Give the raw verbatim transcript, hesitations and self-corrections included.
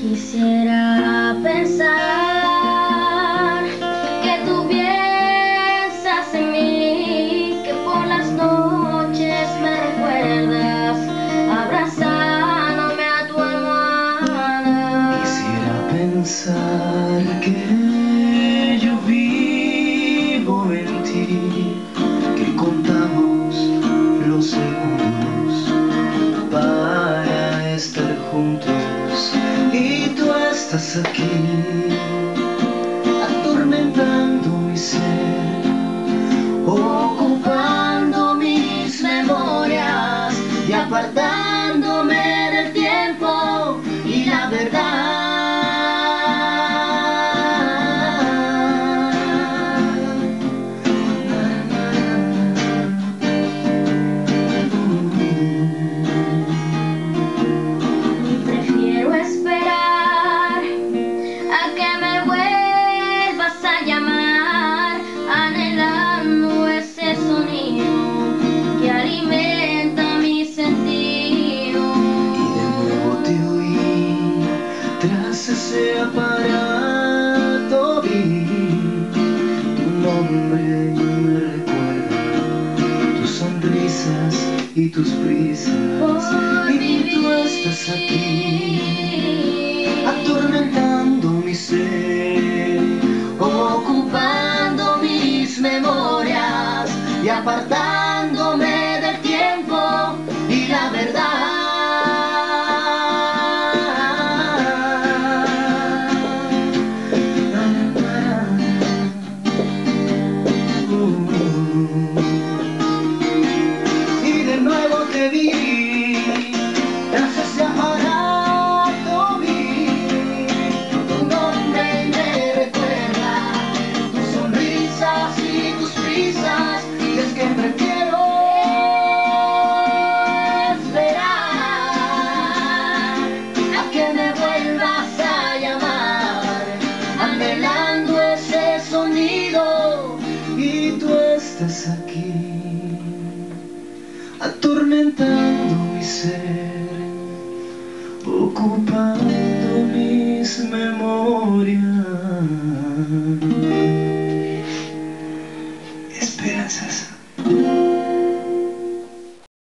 Quisiera pensar que tú piensas en mí, que por las noches me recuerdas abrazándome a tu almohada. Quisiera pensar que yo vivo en ti, que contamos los segundos para estar juntos. Y tú estás aquí, atormentando mi ser, ocupando mis memorias y apartándome del tiempo y la verdad. Prefiero esperar a que me vuelvas a llamar, anhelando ese sonido que alimenta mi sentido. Y de nuevo te oí tras ese aparato, vi tu nombre y me recuerda tus sonrisas y tus prisas. Y tú estás aquí, atormentando mi ser, ocupando mis memorias y apartándome del tiempo y la verdad. Y de nuevo te vi tras ese aparato, vi tu nombre y me recuerda tus sonrisas y tus prisas. Y es que prefiero esperar a que me vuelvas a llamar, anhelando ese sonido. Y tú estás aquí, atormentando mi ser, ocupando mis memorias.